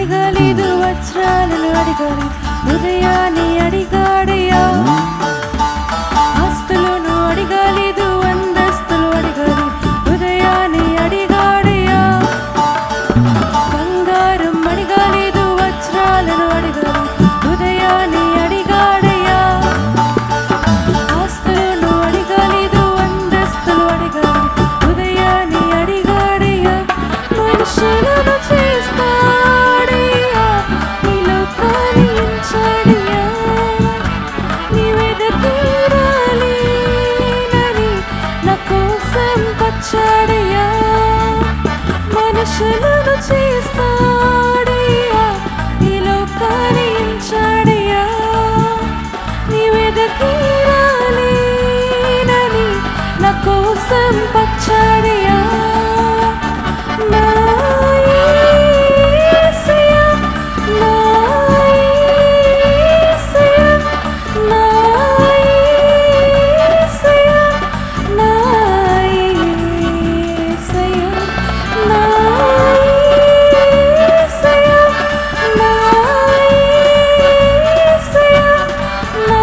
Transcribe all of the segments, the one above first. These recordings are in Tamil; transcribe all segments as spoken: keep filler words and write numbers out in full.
అడగలేదు వజ్రాలను అడగాలి హృదయాన్ని అడిగాడయ్యా ఆస్తులను అడగలేదు అంతస్తులు అడగాలి హృదయాన్ని అడిగాడయ్యా బంగారం అడగలేదు వజ్రాలను అడగాలి హృదయాన్ని అడిగాడయ్యా ఆస్తులను అడగలేదు అంతస్తులు అడగాలి హృదయాన్ని అడిగాడయ్యా మనుషులను చేస్తాడయ్యా ఈ లోకాన్ని ఎంచాడయ్యా నీ వెదకి రాలేనని నా కోసం వచ్చాడయ్యా మనుషులను చేస్తాడయ్యా ఈ లోకాన్ని ఎంచాడయ్యా నీ వెదకి రాలేనని నా కోసం వచ్చాడయ్యా నా యేసయ్యా నా యేసయ్యా నా యేసయ్యా నా యేసయ్యా నా యేసయ్యా నా యేసయ్యా నా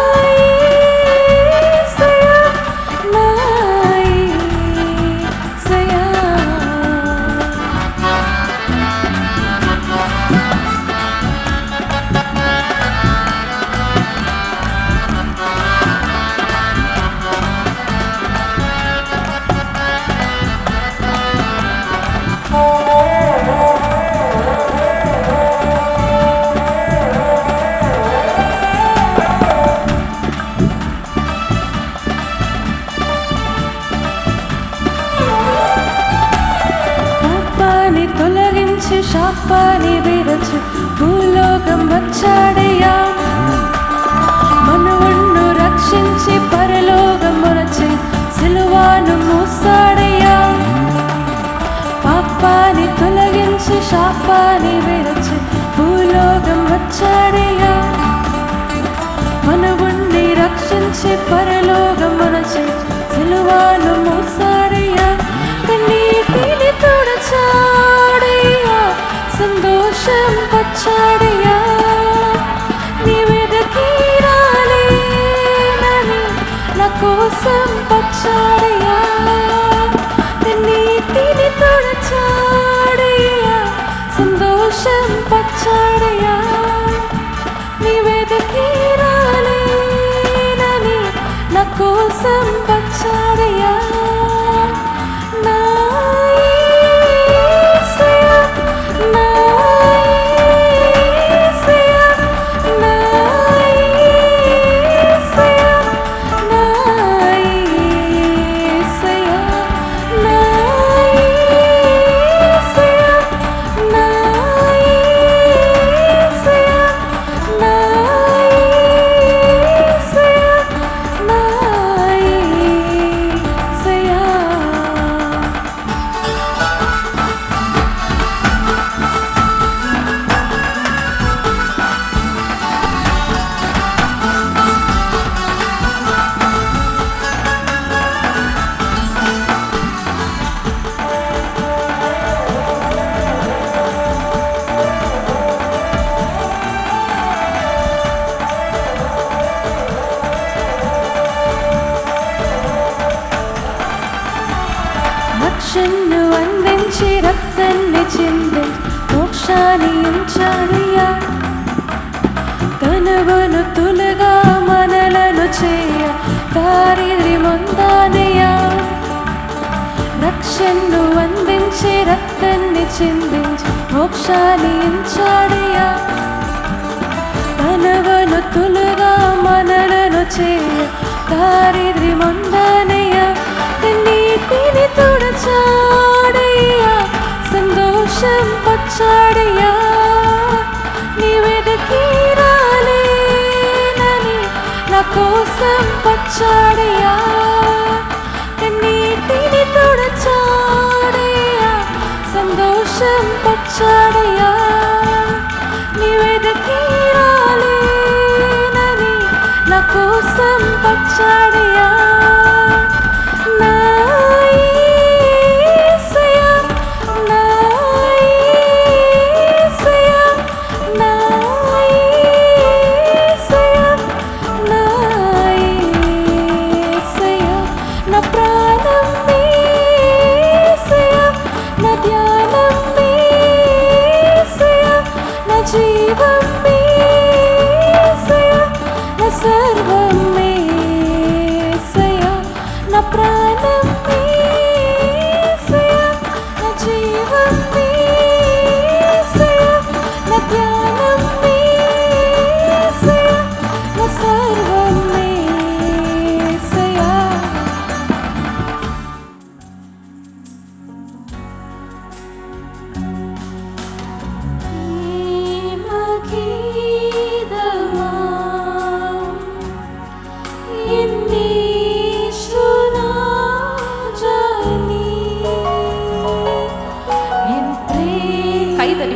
యేసయ్యా నా యేసయ్యా పాపాన్ని తొలగించి శాపాన్ని విరచి భూలోకం వచ్చాడయ్యా మనవుణ్ణు రక్షించి పరలోకం మొనచి సిలువను మోసాడయ్యా పాపాన్ని తొలగించి శాపాన్ని విరచి భూలోకం వచ్చాడయ్యా మనవుణ్ణి రక్షించి పరలోకం మొనచి సిలువను మోసాడయ్యా కన్నీటిని తుడచాడయ్యా సంతోషం వచ్చాడయ్యా నీ వెదకి రాలేనని నా కోసం వచ్చాడయ్యా కన్నీటిని తుడచాడయ్యా సంతోషం వచ్చాడయ్యా నీ వెదకి రాలేనని నా కోసం వచ్చాడయ్యా నా యేసయ్యా నా యేసయ్యా నా యేసయ్యా నా యేసయ్యా నా యేసయ్యా నా యేసయ్యా నా యేసయ్యా నా యేసయ్యా రక్షణను అందించి రక్తాన్ని చింది మోక్షాన్ని ఉంచాడయ్యా తనవను తులగా మనలను చేయ దారిద్రి మొందానయ్యా రక్షణను అందించి రక్తాన్ని చిందించి మోక్షాన్ని ఉంచాడయ్యా తనవను తులగా మనలను చేయ దారిద్రి మొందానయ్యా కన్నీటిని తుడచాడయ్యా సంతోషం వచ్చాడయ్యా నీ వెదకి రాలేనని నా కోసం వచ్చాడయ్యా కన్నీటిని తుడచాడయ్యా సంతోషం వచ్చాడయ్యా నీ వెదకి రాలేనని నా కోసం వచ్చాడయ్యా నా యేసయ్యా నా యేసయ్యా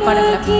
பாடுங்க.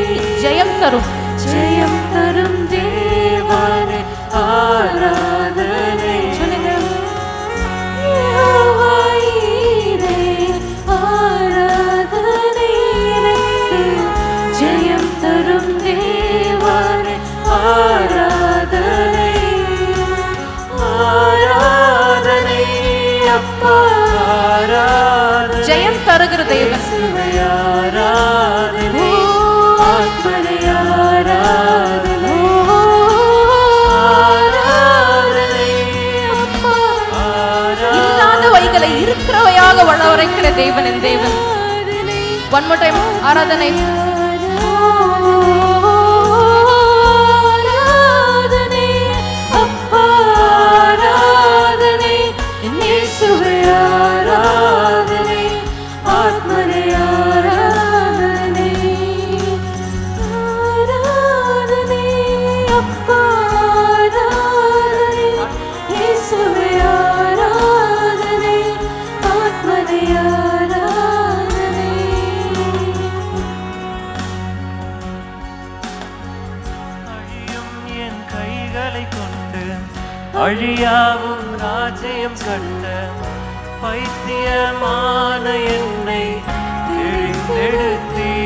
जयम तरुण देवाने आराधने ஆராதனை ஆராதனை அப்பா ஆராதனை ஜெயம் தருகிற தேவன் ஆராதனை ஆத்மனை ஆராதனை ஆராதனை அப்பா இல்லாதவைகளை இருக்கிறவையாக வாழ வைக்கிற தேவன் என் தேவன். One more time ஆராதனை ஆராதனை அப்பா ஆராதனை இயேசுவே ஆராதனை ஆத்மனே ஆராதனை ஆராதனை அப்பா ஆராதனை இயேசுவே ஆராதனை ஆத்மனே ஆராதனை. அழியும் என் கைகளை கொண்டு அழியாவும் ராஜ்யம் கண்ட பைத்தியமான என்னை தெரிந்தெடுத்தீ.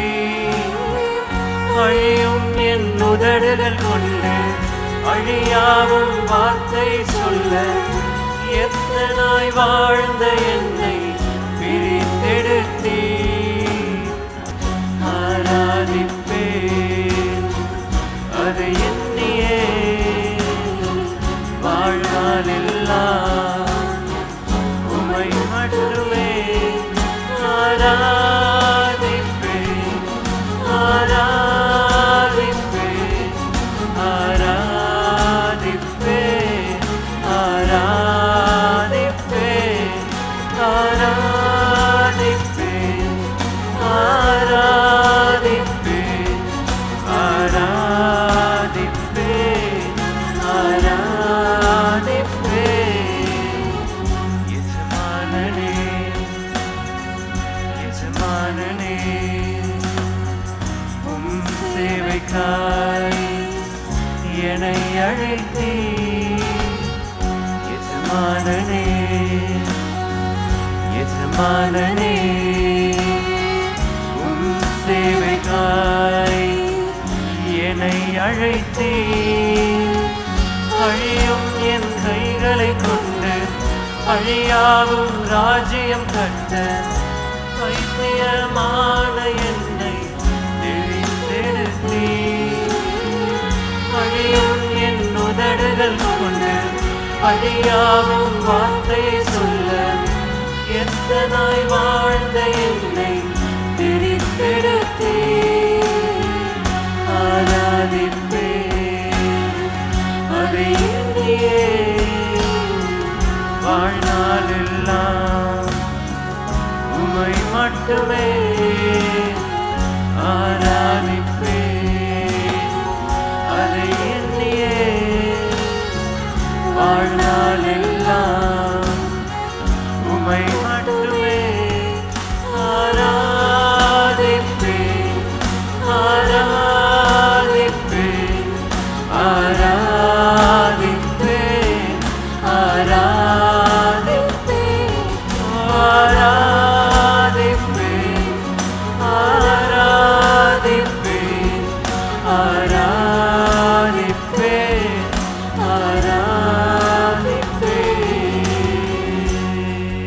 அழியும் என் உதடுகள் கொண்டு அழியாவும் வார்த்தை சொல்ல எத்தனாய் வாழ்ந்த என்னை பிரித்தெடுத்தீ. ஆராதிப்பேன் அதை எண்ணியே வாழ்நாளெல்லாம் உம்மை மட்டுமே ஆராதிப்பேன் ஆராதிப்பேன் ஆராதிப்பேன் ஆராதிப்பேன் ஆராதிப்பேன் ஆராதிப்பேன் ஆராதிப்பேன் ஆராதிப்பேன். எஜமானனே எஜமானனே உம் சேவைக்காய் என்னை அழைத்தீ. எஜமானனே எஜமானனே உம் சேவைக்காய் என்னை அழைத்தீ. அழியும் என் கைகளை கொண்டு அழியாவும் ராஜ்யம் கட்ட பைத்தியமான என்னை தெரிந்தெடுத்தீ. அழியும் என் உதடுகள் கொண்டு அழியாவும் வார்த்தையை சொல்ல எத்தனாய் வாழ்ந்த என்னை தெரிந்தெடுத்தீ. ஆராதிப்பேன் அதை எண்ணியே வாழ்நாளெல்லாம் உம்மை மட்டுமே ஆராதிப்பேன் அதை எண்ணியே வாழ்நாளெல்லாம் உம்மை மட்டுமே ஆராதிப்பேன் ஆராதிப்பேன் ஆராதிப்பேன் ஆராதிப்பேன் ஆராதிப்பேன் ஆராதிப்பேன் ஆராதிப்பேன் ஆராதிப்பேன்.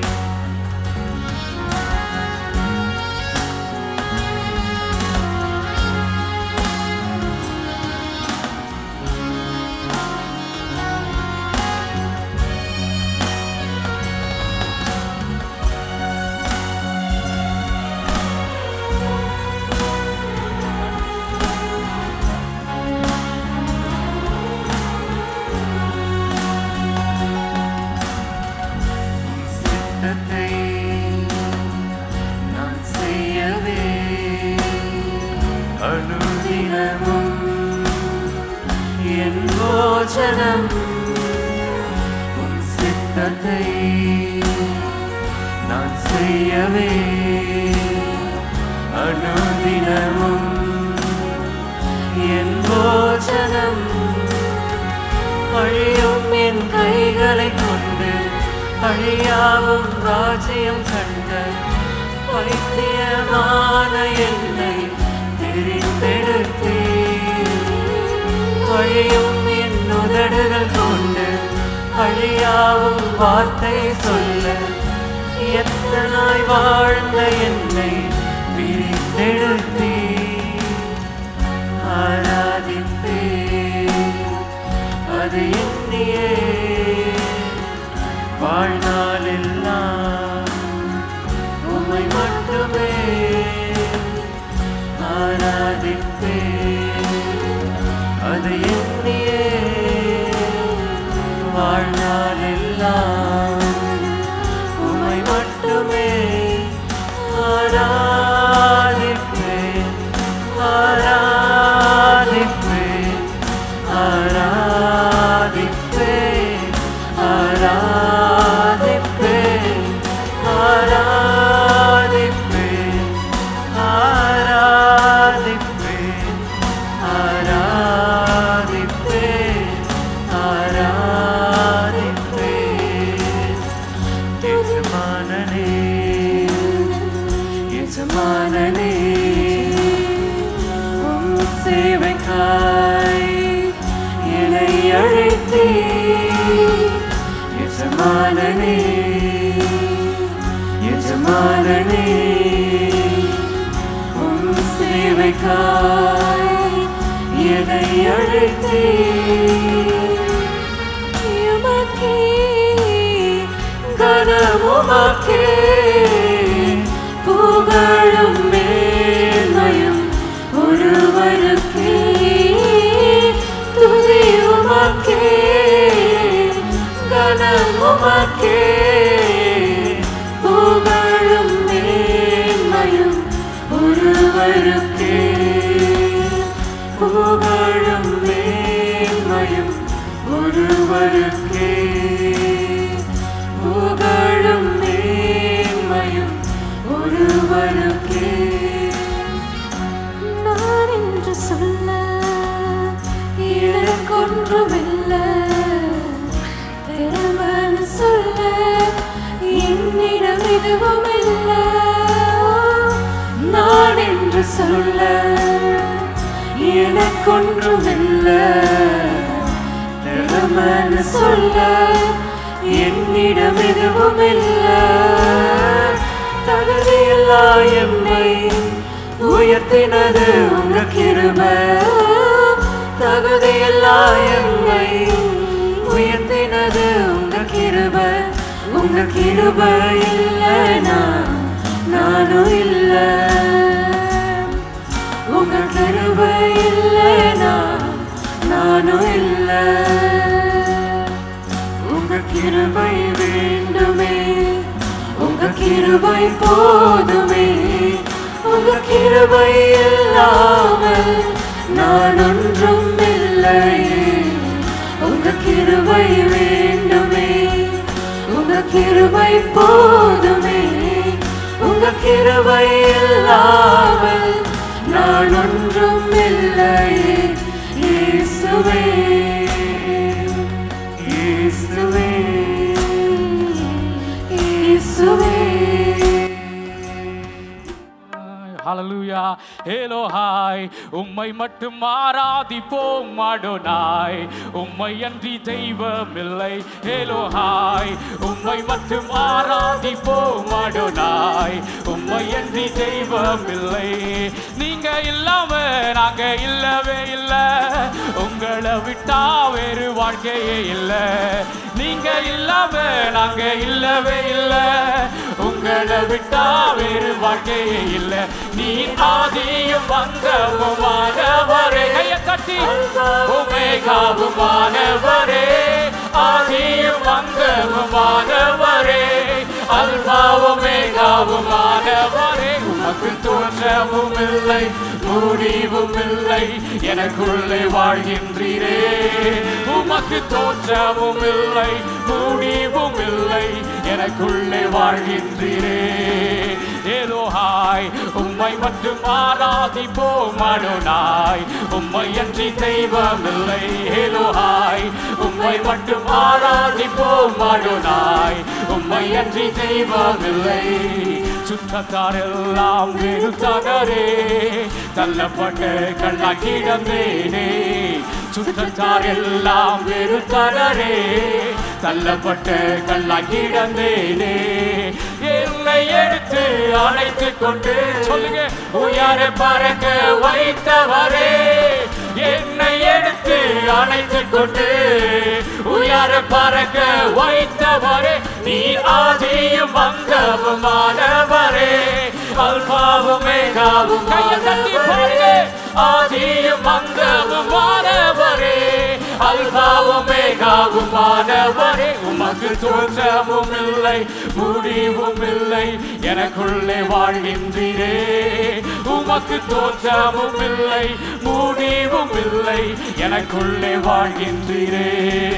சித்தத்தை நான் செய்யவே அனுதினமும் என் போஜனம் உம் சித்தத்தை நான் செய்யவே அனுதினமும் என் போஜனம். அழியும் என் கைகளை கொண்டு அழியாவும் ராஜ்யம் கண்ட பைத்தியமான என்னை தெரிந்தெடுத்தீ. வழியும் என் உதடுகள் கொண்டு அழியாவும் வார்த்தை சொல்ல எத்தனாய் வாழ்ந்த என்னை பிரித்தெடுத்தீ ஆராதிப்பே அது எண்ணியே வாழ்நாளெல்லாம் உம்மை மட்டுமே ஆராதிப்பே அது எண்ணியே வாழ்நாளெல்லாம் உம்மை மட்டுமே ஆராதிப்பேன் ஆராதிப்பேன் ஆராதிப்பேன் ஆராதிப்பேன் ஆராதிப்பேன் ஆராதிப்பேன் ஆராதிப்பேன் ஆராதிப்பேன் எஜமானனே எஜமானனே உம் சேவைக்காய் என்னை அழைத்தே எஜமானனே எஜமானனே உம் சேவைக்காய் என்னை அழைத்தே உமக்கே கனமுமக்கே புகழும் மேன்மையும் ஒருவருக்கே துதி உமக்கே கனமுமக்கே புகழும் மேன்மையும் ஒருவருக்கே புகழும் மேன்மையும் ஒருவருக்கே புகழும் மேன்மையும் ஒருவருக்கே நான் என்று சொல்ல எனக்கொன்றுமில்லை திறமனு சொல்ல என்னிடம் எதுவும் இல்லை நான் என்று சொல்ல எனக்கொன்றுமில்லை திறமனு சொல்ல என்னிடம் எதுவும் இல்லை தகுதியில்லா என்னை உயர்த்தினது உங்க கிருபை தகுதியில்லா என்னை உயர்த்தினது உங்க கிருபை உங்க கிருபை இல்லைனா நானும் இல்லை உங்க கிருபை இல்லைனா நானும் இல்லை உங்க கிருபை வேண்டுமே உங்க கிருபை போதுமே உங்க கிருபை இல்லாமல் நான் ஒன்றும் இல்லையே உங்க கிருபை வேண்டுமே உங்க கிருபை போதுமே உங்க கிருபை இல்லாமல் நான் ஒன்றும் இல்லையே இயேசுவே இயேசுவே இயேசுவே ஹalleluya எலோஹாய் உம்மை மட்டும் ஆராதிப்போம் அடோனாய் உம்மை அன்றி தெய்வமில்லை எலோஹாய் உம்மை மட்டும் ஆராதிப்போம் அடோனாய் உம்மை அன்றி தெய்வமில்லை நீங்க இல்லாம நாங்க இல்லவே இல்லை உங்களை விட்டா வேறு வாழ்க்கையே இல்லை நீங்க இல்லாம நாங்க இல்லவே இல்லை உங்களை விட்டா வேறு வாழ்க்கையே இல்லை நீ ஆதியும் அந்தமுமானவரே கையை கட்டி ஒமேகாவுமானவரே ஆதியும் அந்தமுமானவரே அல்பா ஒமேகாவுமானவரே உமக்கு தோற்றமும் இல்லை முடிவும் இல்லை எனக்குள்ளே வாழ்கின்றீரே உமக்கு தோற்றமும் இல்லை முடிவும் இல்லை எனக்குள்ளே வாழ்கின்றீரே எலோஹாய் உம்மை மட்டும் ஆராதிப்போம் அடோனாய் உம்மை அன்றி தெய்வமில்லை எலோஹாய் உம்மை மட்டும் ஆராதிப்போம் அடோனாய் உம்மை அன்றி தெய்வமில்லை சுற்றத்தாரெல்லாம் வெறுத்தனரே தள்ளப்பட்ட கண்ணா கிடந்தேனே சுற்றத்தார் எல்லாம் வெறுத்தனரே, தள்ளப்பட்டு கல்லாய் கிடந்தேனே. என்னை எடுத்து அழைத்து கொண்டு சொல்லுங்க, உயர பறக்க வைத்தவரே. என்னை எடுத்து அழைத்து கொண்டு உயர பறக்க வைத்தவரே. நீ ஆதியும் அந்தமுமானவரே, அல்பாவும் மேகாவும் ஆதியும் அந்தமுமானவரே, அல்பாவும் மேகாவுமானவரே. உமக்கு தோற்றமும் இல்லை முடிவும் இல்லை, எனக்குள்ளே வாழ்கின்றீரே. உமக்கு தோற்றமும் இல்லை முடிவும் இல்லை, எனக்குள்ளே வாழ்கின்றீரே.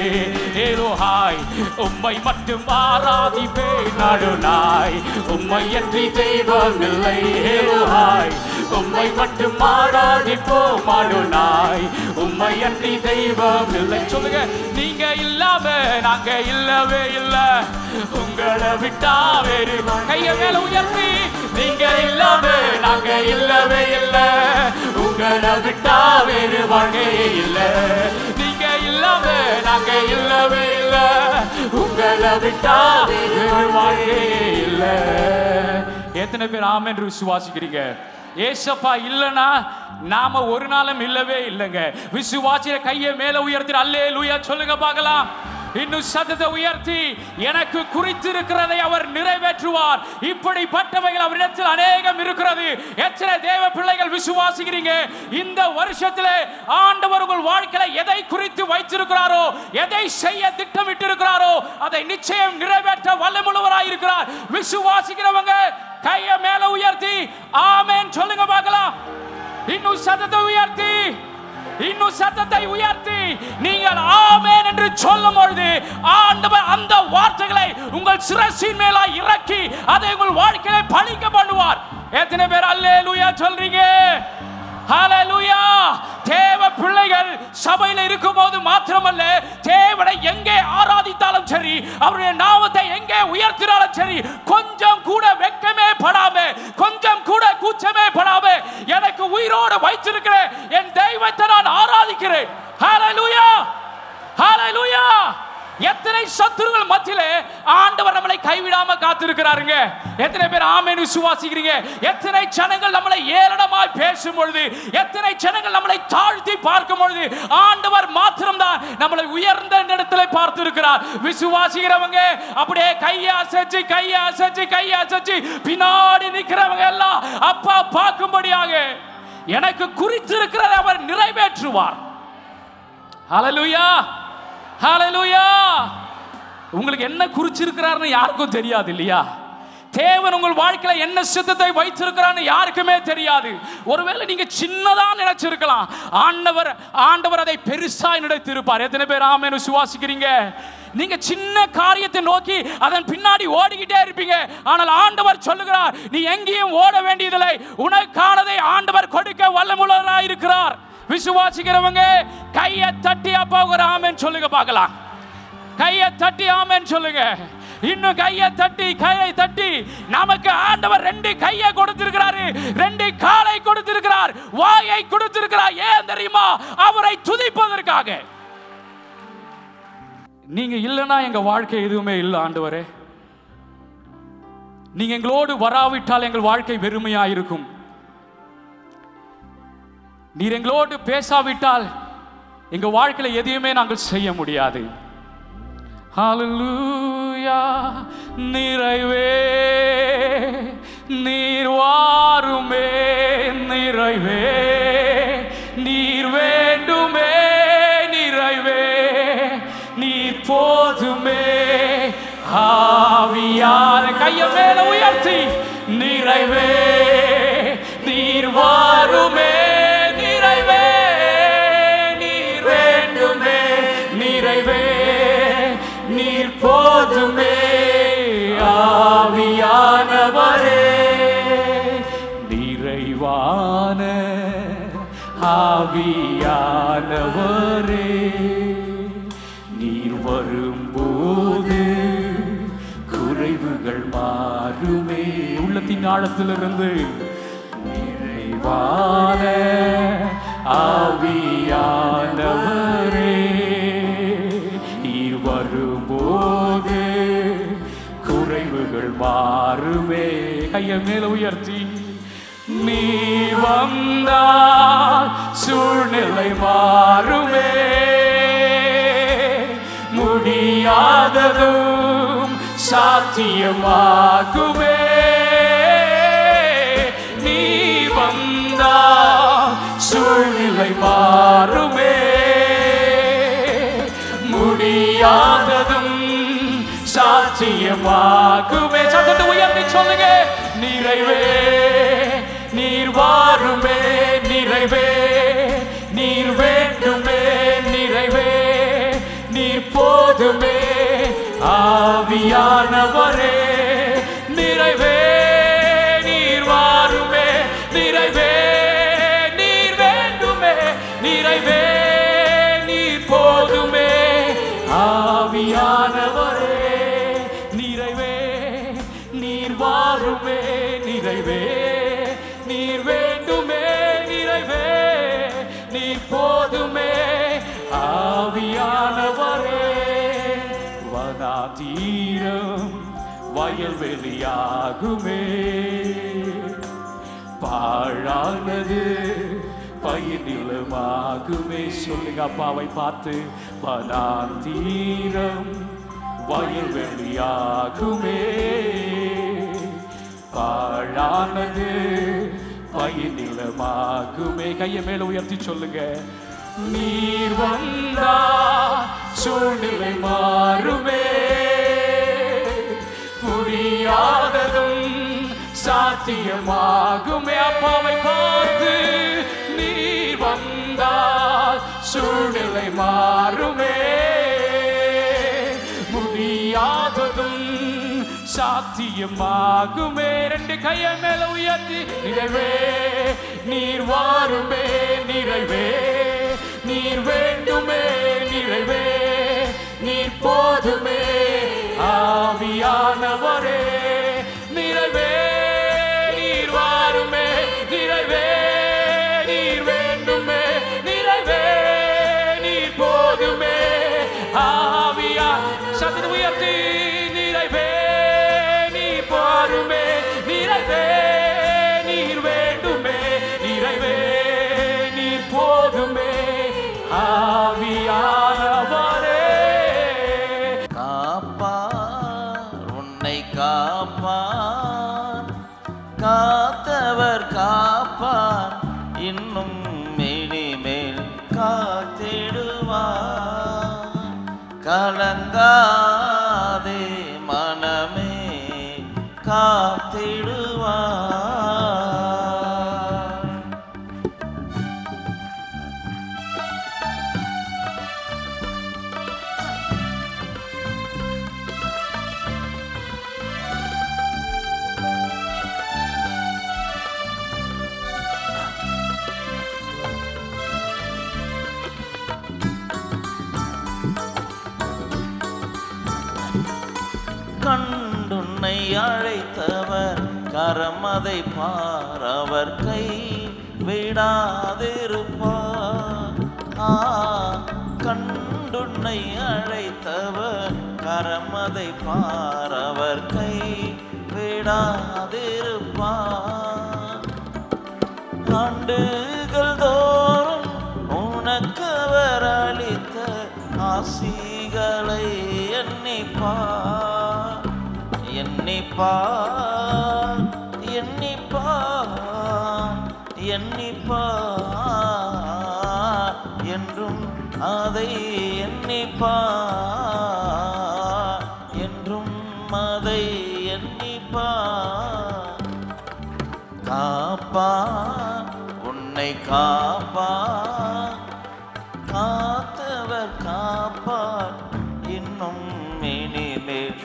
எலோஹாய், உம்மை மட்டும் ஆராதிப்பேன் நடுநாய், உம்மை அன்றி தெய்வம் இல்லை. எலோஹாய், உம்மை மட்டும் ஆராதிப்போம் நடுநாய், உம்மை அன்றி தெய்வம் இல்லை. சொல்லுங்க, நீங்க இல்லாம நாங்க இல்லவே இல்லை, உங்களை விட்டா வேறு. கைய மேல உயர்த்தி, நீங்க இல்லாம நாங்க இல்லவே இல்லை, உங்களை விட்டா வேறு வாழ்க்கையே இல்லை. நீங்க இல்லாம நாங்க இல்லவே இல்லை, உங்களை விட்டா வேறு வாழ்க்கையே இல்லை. எத்தனை பேர் ஆமென் என்று விசுவாசிக்கிறீங்க? ஏசப்பா இல்லனா நாம ஒரு நாளும் இல்லவே இல்லைங்க. விசுவாசிய கையை மேல உயர்த்தி அல்லேலூயா சொல்லுங்க பார்க்கலாம். இன்னும் சத்தத்தை உயர்த்தி, எனக்கு குறித்திருக்கிறதை அவர் நிறைவேற்றுவார். இப்படிப்பட்டவைகள் அவரிடத்தில் அநேகம் இருக்கிறது. எத்தனை தேவ பிள்ளைகள் விசுவாசிக்கிறீங்க? இந்த வருஷத்திலே ஆண்டவர் உங்கள் வாழ்க்கையில எதை குறித்து வைத்திருக்கிறாரோ, எதை செய்ய திட்டமிட்டு இருக்கிறாரோ, அதை நிச்சயம் நிறைவேற்ற வல்லமுள்ளவராய் இருக்கிறார். விசுவாசிக்கிறவங்க கையை மேல உயர்த்தி ஆமென் சொல்லுங்க பார்க்கலாம். இன்னும் சத்தத்தை உயர்த்தி, இன்னும் சத்தத்தை உயர்த்தி நீங்கள் ஆமென் என்று சொல்லும் பொழுது ஆண்டவர் அந்த வார்த்தைகளை உங்கள் சிரசின் மேல இறக்கி அதை உங்கள் வாழ்க்கையில பலிக்க பண்ணுவார். எத்தனை பேர் அல்லேலூயா சொல்றீங்க? ஹல்லேலூயா. தேவ பிள்ளைகள் சபையில் இருக்கும் போது மாத்திரமல்ல, தேவனை எங்கே ஆராதித்தாலும் சரி, அவருடைய நாமத்தை எங்கே உயர்த்தினாலும் சரி, கொஞ்சம் கூட வெட்கமே படாம, கொஞ்சம் கூட கூச்சமே படாம, எனக்கு உயிரோடு வைத்திருக்கிறேன் என் தெய்வத்தை நான் ஆராதிக்கிறேன். ஹல்லேலூயா, ஹல்லேலூயா. எத்தனை சத்துருகள் மத்தியிலே ஆண்டவர் நம்மளை கைவிடாம காத்திருக்கிறாருங்க. எத்தனை பேர் ஆமென் விசுவாசிக்கிறீங்க? எத்தனை ஜனங்கள் நம்மளை ஏளனமாய் பேசும் பொழுது, எத்தனை ஜனங்கள் நம்மளை தாழ்த்தி பார்க்கும் பொழுது, ஆண்டவர் மாத்திரம்தான் நம்மளை உயர்ந்த இடத்துல பார்த்து இருக்கிறார். விசுவாசிக்கிறவங்க அப்படியே கையை அசைச்சு கையை அசைச்சு கையை அசைச்சு பின்னாடி நிற்கிறவங்க எல்லாம் அப்பா பார்க்கும்படியாக எனக்கு குறித்திருக்கிறதை அவர் நிறைவேற்றுவார். ஹல்லேலூயா, ஹல்லேலூயா. உங்களுக்கு என்ன குறிச்சிருக்கிறார்னு யாருக்கும் தெரியாது இல்லையா? தேவன் உங்கள் வாழ்க்கையில என்ன சித்தத்தை வைத்திருக்கிறான்னு யாருக்குமே தெரியாது. ஒருவேளை நீங்க சின்னதா நினைச்சிருக்கலாம், ஆண்டவர் ஆண்டவர் அதை பெருசா நினைத்திருப்பார். எத்தனை பேர் ஆமென் விசுவாசிக்கிறீங்க? நீங்க சின்ன காரியத்தை நோக்கி அதன் பின்னாடி ஓடிக்கிட்டே இருப்பீங்க. ஆனால் ஆண்டவர் சொல்லுகிறார், நீ எங்கேயும் ஓட வேண்டியதில்லை, உனக்கானதை ஆண்டவர் கொடுக்க வல்லமுள்ளவராய் இருக்கிறார். விசுவாசிக்கிறவங்க கையை தட்டி அப்பா ஒரு ஆமென் சொல்லுங்க பார்க்கலாம். கையை தட்டி ஆமென் சொல்லுங்க. இன்னும் கையை தட்டி கையை தட்டி, நமக்கு ஆண்டவர் ரெண்டு கையை கொடுத்திருக்கிறாரு, ரெண்டு காலை கொடுத்திருக்கிறார், வாயை கொடுத்திருக்கிறார். ஏன் தெரியுமா? அவரை துதிப்பதற்காக. நீங்க இல்லைன்னா எங்க வாழ்க்கை எதுவுமே இல்லை ஆண்டவரே. நீங்க எங்களோடு வராவிட்டால் எங்கள் வாழ்க்கை வெறுமையா இருக்கும். நீர் எங்களோடு பேசாவிட்டால் எங்க வாழ்க்கையில எதையுமே நாங்கள் செய்ய முடியாது. ஹல்லேலூயா. நிறைவே நீர் வாருமே, நிறைவே நீர் வேண்டுமே, நிறைவே நீர் போதுமே. ஆவியான கையை மேல உயர்த்தி, நிறைவே நீர் வாருமே, நிறைவே நீர் வேண்டுமே, நிறைவே நீர் போதுமே. ஆவியானவரே, நிறைவான ஆவியானவரே, நீர் வரும்போது குறைவுகள் மாறுமே. உள்ளத்தின் ஆழத்திலிருந்து நிறைவான ஆவியானவரே நீர் வரும்போது குறைவுகள் மாறுமே. கையை மேல உயர்த்தி நீ வந்தால் சூழ்நிலை மாறுமே. முடியாததும் சாத்தியமாகுமே. நீ வந்தால் சூழ்நிலை மாறுமே. முடியாததும் சாத்தியமாகுமே. சத்தத்தை உயர்த்தி சொல்லுங்க. நிறைவே நீர் வாருமே. நிறைவே நீர் வேண்டுமே. நிறைவே நீர் போதுமே. ஆவியானவரே நிறைவே நீர் வாருமே. நிறைவே நீர் வேண்டுமே. நிறைவே நீர் போதுமே. ஆவியானவரே நிறைவே நீர் வாருமே. நிறைவே நீர் வேண்டுமே. நிறைவே நீர் போதுமே. ஆவியானவரே வனாந்தீரம் வயல்வெளியாகுமே. பாழானது பயிர் நிலமாகுமே. சொல்லுங்க அப்பாவை பார்த்து. வனாந்தீரம் வயல்வெளியாகுமே. பாழானது பயிர் நிலமாகுமே. கையை மேல உயர்த்தி சொல்லுங்க. நீர் வந்தா சூழ்நிலை மாறுமே. முடியாததும் சாத்தியமாகுமே. அப்பாவை பார்த்து. நீர் வந்தால் சூழ்நிலை மாறுமே. முடியாததும் சாத்தியமாகுமே. ரெண்டு கையை மேல உயர்த்தி. நிறைவே நீர் வாருமே. நிறைவே நீர் வேண்டுமே. நிறைவே நீர் போதுமே. ஆவியானவரே நிறைவே நீர் வாருமே. நிறைவே நீர் வேண்டுமே. நிறைவே நீர் போதுமே. ஆவியா சத்தத்தை உயர்த்தி. நிறைவே நீர் வாருமே. நிறைவே நீர் வேண்டுமே. நிறைவே நீர் போதுமே. ஆவியானவரே காப்பார் உன்னை காப்பார். காத்தவர் காப்பார். இன்னும் இனிமேல் காத்திடுவார். கலங்காதே மனமே காத்திடுவார். கண்டுன்னை அழைத்தவர் கரமதை பார். அவர் கை விடாதிருப்பார். ஆ கண்டுன்னை அழைத்தவர் கரமதை பார். அவர் கை விடாதிருப்பார். ஆண்டுகள் தோறும் உனக்கவர் அளித்த ஆசிகளை எண்ணிப்பார். எண்ணிப்பார். எண்ணிப்பார். எண்ணிப்பார். என்றும் அதை எண்ணிப்பார். என்றும் அதை எண்ணிப்பார். காப்பார் உன்னை காப்பார். காத்தவர் காப்பார். இன்னும் இனிமேல்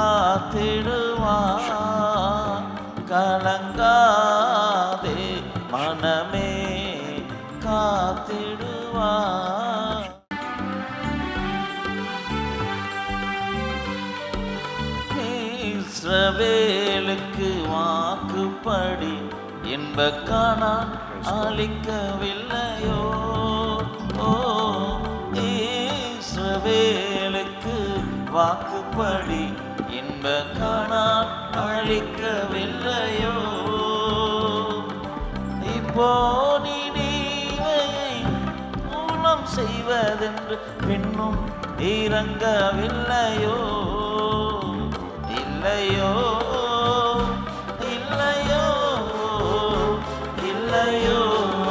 காத்திடுவார். கலங்காதே மனமே காத்திடுவார். இஸ்ரவேலுக்கு வாக்குப்படி இன்ப கானான் அளிக்கவில்லையோ? ஓ இஸ்ரவேலுக்கு வாக்குப்படி இன்ப கானான் அளிக்கவில்லையோ? இப்போ நினிவேயை மூலம் செய்வதென்று பின்னும் இறங்கவில்லையோ? இல்லையோ இல்லையோ இல்லையோ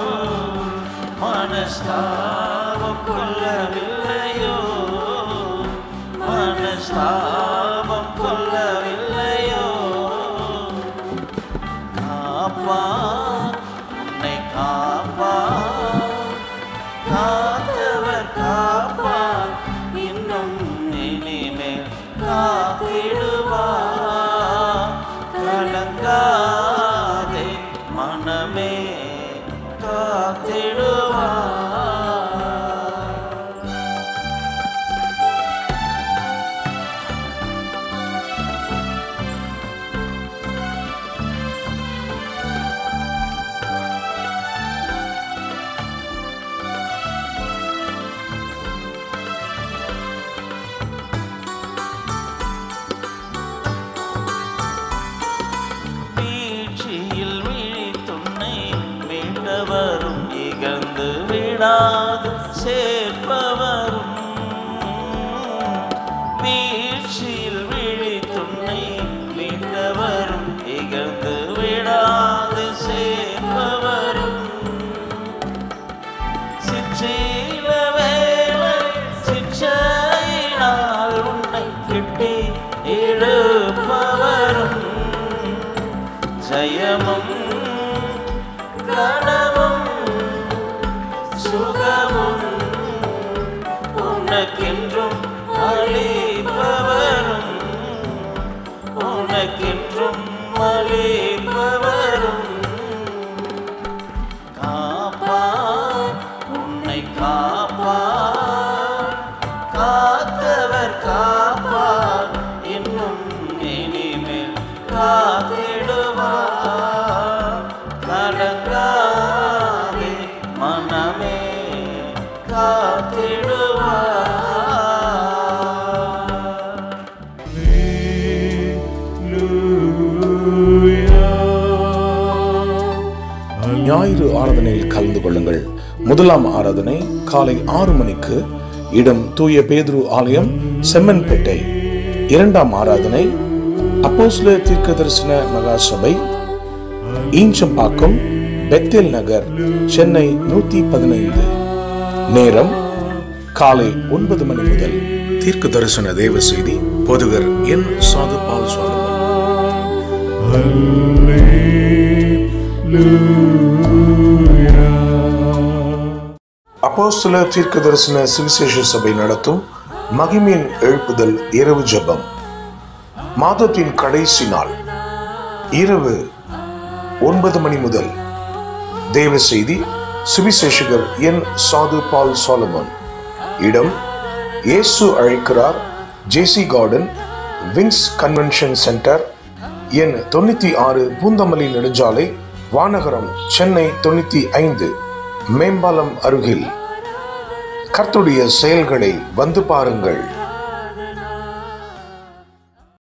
மனஸ்தாபம் கொள்ளவில்லையோ? மனஸ்தாபம் கொள்ளவில்லையோ? காப்பா உன்னை காப்பா காத்தவர் காப்பா இன்னும் இனிமேல் காத்திடுவா. கலங்காதே மனமே காத்திடுவா. வீழ்ச்சியில் விழித்துன்னை மீண்டவரும் இகழ்ந்து விடாது சேர்ப்பவரும். வீழ்ச்சியில் விழித்துன்னை மீண்டவரும் இகழ்ந்து விடாது சேர்ப்பவரும். சிற்சில வேளை சிற்சையினால் உன்னை கிட்டி இழுப்பவரும். ஜெயமும் கனவும் சுகமும் உனக்கென்றும் அளிப்பவரும். உனக்கென்றும் அளிப்பவரும். காப்பார் உன்னை காப்பார் காத்தவர் காப்பார் இன்னும் இனிமேல் காத்திடுவார். கலங்காதே மனமே காத்திடுவார். ஞாயிறு ஆராதனையில் கலந்து கொள்ளுங்கள். முதலாம் ஆராதனை காலை ஆறு மணிக்கு, இடம் தூய பேதுரு ஆலயம், செம்மன்பேட்டை. இரண்டாம் ஆராதனை அப்போஸ்தலர் தீர்க்கதரிசன மகா சபை, ஈஞ்சம்பாக்கம், பெத்தேல் நகர், சென்னை நூத்தி பதினைந்து. நேரம் காலை ஒன்பது மணி முதல். தீர்க்க தரிசன தேவ செய்தி போதகர் என் சாது பால் அப்போஸ்தலர் தீர்க்க தரிசன சுவிசேஷ சபை நடத்தும் மகிமையின் எழுப்புதல் இரவு ஜெபம். மாதத்தின் கடைசி நாள் இரவு ஒன்பது மணி முதல். தேவ செய்தி சுவிசேஷகர் என் சாது பால் சாலமன். இடம் இயேசு அழைக்கிறார், JC garden, wings convention centre, எண் தொண்ணூத்தி ஆறு, பூந்தமல்லி நெடுஞ்சாலை, வானகரம், சென்னை தொண்ணூத்தி ஐந்து, மேம்பாலம் அருகில். கர்த்தருடைய செயல்களை வந்து பாருங்கள்.